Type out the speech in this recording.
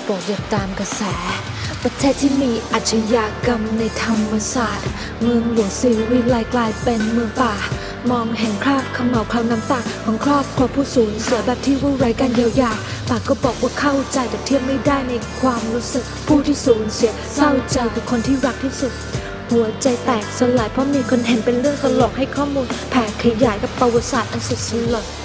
โปรดอย่าตามกระแสประเทศที่มีอาชญากรรมในธรรมศาสตร์เมืองหลวงศิวิไลกลายเป็นเมืองป่ามองเห็นคราบเขม่าวคราวน้ำตาของครอบครัวผู้สูญเสียแบบที่ว่าไร้การเยียวยาปากก็บอกว่าเข้าใจแต่เทียบไม่ได้ในความรู้สึกผู้ที่สูญเสียเศร้าใจคือคนที่รักที่สุดหัวใจแตกสลายเพราะมีคนเห็นเป็นเรื่องตลกให้ข้อมูลแผ่ขยายกับประวัติศาสตร์อันสุดสลด